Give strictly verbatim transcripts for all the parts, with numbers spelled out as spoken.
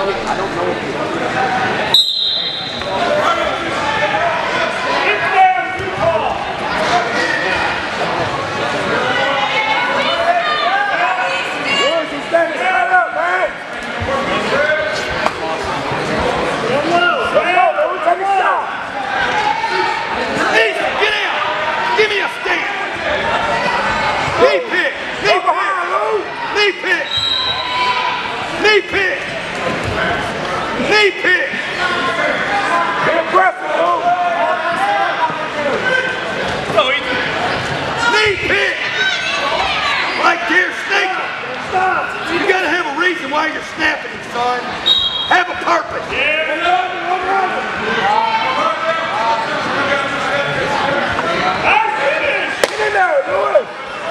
know. I don't know if you Knee pick! Knee pick! Be aggressive, Lou! Go easy! Knee pick! Like deer snaking! You gotta have a reason why you're snapping it, son. Have a purpose. Get in there, Lewis!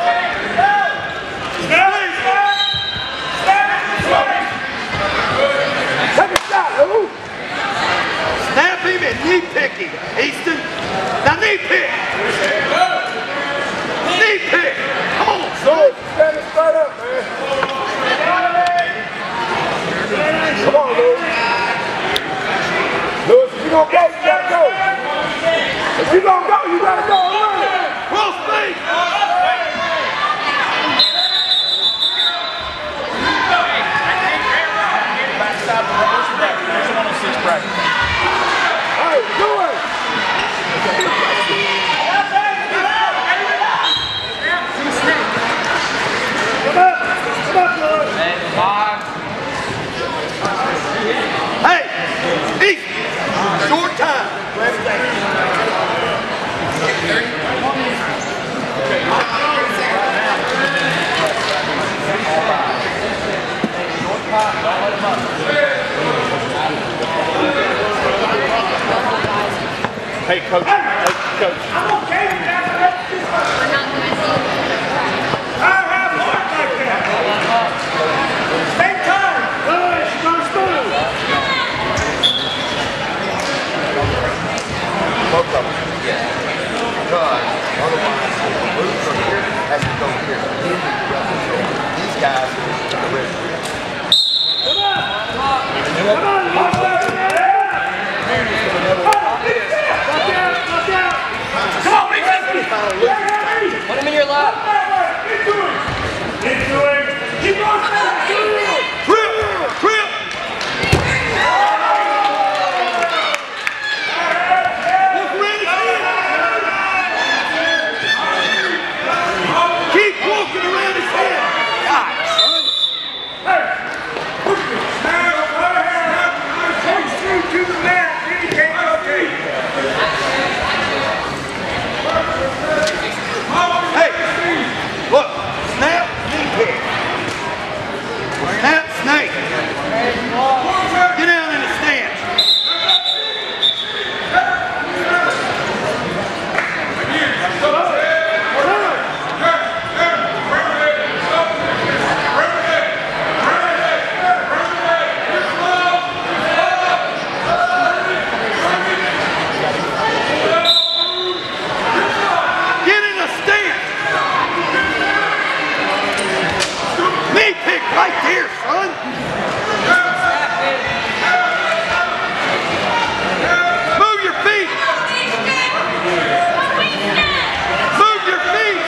Snap him and knee pick him, Easton. Now knee pick. Knee pick. Come on, son. Stand it straight up, man. Come on, Lewis. Lewis, if you gonna go, you gotta go. If you gonna go, you gotta go and run it. Cross feet. Hey, do it! Come up! Come up, Lord! Hey! Easy! Short time! Hey, coach. Hey, coach. I'm okay with that. We're not going to see it. I have work like that. Same time. Good. She's on smooth. Both of them. Yeah. Because otherwise, the move from here has to go here. These guys are the rest. Come on. Come on. Come on. Put him in your lap. Keep doing. Keep going. Trip. Trip. Keep walking around his head. God, son. Hey. Push through to the mat. Then you can't go deep. Look, snap, knee pick. Snap, snake. Get down in the stance. Right there, son! Move your feet! Move your feet!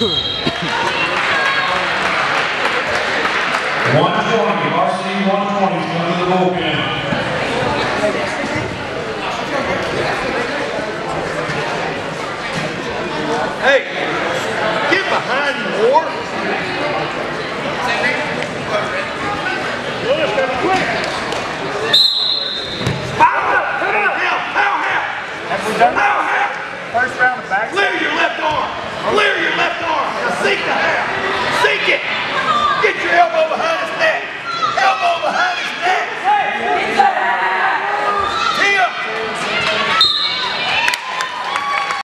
one twenty, varsity one twenty is going to the bullpen. Hey, get behind you, Ward. Lewis, got it quick. Power up, come on. Help, power, help. Have we done Power, help. first round of back? Clear your left arm. Clear your left arm. Now sink the half. Sink it. Get your elbow behind his